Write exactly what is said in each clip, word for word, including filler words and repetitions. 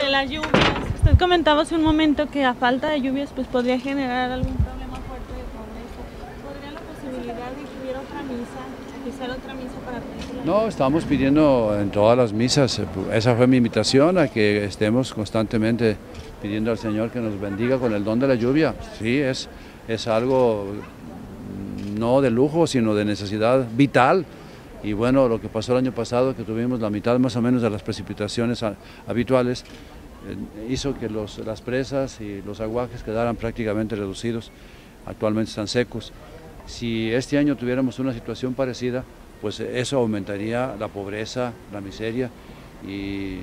de las lluvias. Usted comentaba hace un momento que a falta de lluvias pues podría generar algún problema fuerte de pobreza. ¿Podría la posibilidad de que hubiera otra misa, que hiciera otra misa para pedir la lluvia? No, estamos pidiendo en todas las misas, esa fue mi invitación, a que estemos constantemente pidiendo al Señor que nos bendiga con el don de la lluvia. Sí, es, es algo no de lujo, sino de necesidad vital. Y bueno, lo que pasó el año pasado, que tuvimos la mitad más o menos de las precipitaciones habituales, eh, hizo que los, las presas y los aguajes quedaran prácticamente reducidos, actualmente están secos. Si este año tuviéramos una situación parecida, pues eso aumentaría la pobreza, la miseria, y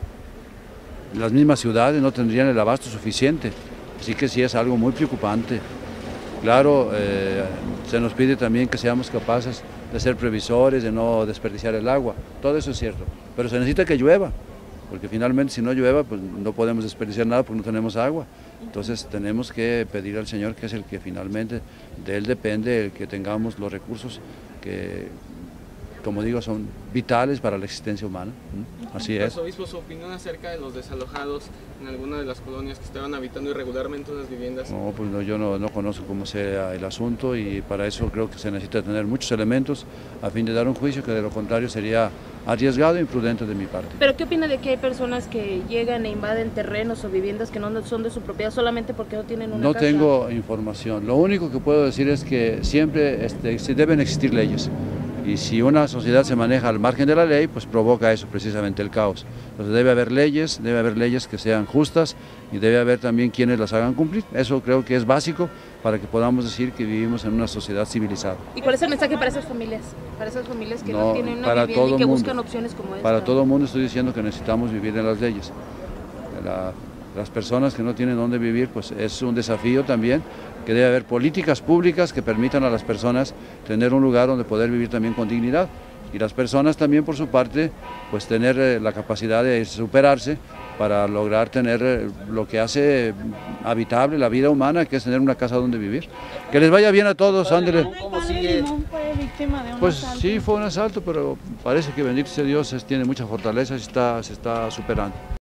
las mismas ciudades no tendrían el abasto suficiente, así que sí es algo muy preocupante. Claro, eh, se nos pide también que seamos capaces de ser previsores, de no desperdiciar el agua, todo eso es cierto, pero se necesita que llueva, porque finalmente si no llueva pues no podemos desperdiciar nada porque no tenemos agua. Entonces tenemos que pedir al Señor, que es el que finalmente, de Él depende el que tengamos los recursos que, como digo, son vitales para la existencia humana. ¿Mm? Así es. Arzobispo, su opinión acerca de los desalojados en alguna de las colonias que estaban habitando irregularmente unas viviendas. No, pues no, yo no, no conozco cómo sea el asunto, y para eso creo que se necesita tener muchos elementos a fin de dar un juicio, que de lo contrario sería arriesgado e imprudente de mi parte. ¿Pero qué opina de que hay personas que llegan e invaden terrenos o viviendas que no son de su propiedad solamente porque no tienen una No casa? tengo información. Lo único que puedo decir es que siempre este, deben existir leyes. Y si una sociedad se maneja al margen de la ley, pues provoca eso, precisamente el caos. Entonces debe haber leyes, debe haber leyes que sean justas, y debe haber también quienes las hagan cumplir. Eso creo que es básico para que podamos decir que vivimos en una sociedad civilizada. ¿Y cuál es el mensaje para esas familias? Para esas familias que no, No, tienen una para vivienda todo y que mundo, buscan opciones como esta. Para todo el mundo estoy diciendo que necesitamos vivir en las leyes. La, las personas que no tienen dónde vivir, pues es un desafío también, que debe haber políticas públicas que permitan a las personas tener un lugar donde poder vivir también con dignidad, y las personas también por su parte pues tener eh, la capacidad de superarse para lograr tener eh, lo que hace habitable la vida humana, que es tener una casa donde vivir. Que les vaya bien a todos, ándele. ¿El padre Limón fue víctima de un Pues asalto? sí, fue un asalto, pero parece que bendito sea Dios, tiene mucha fortaleza y está, se está superando.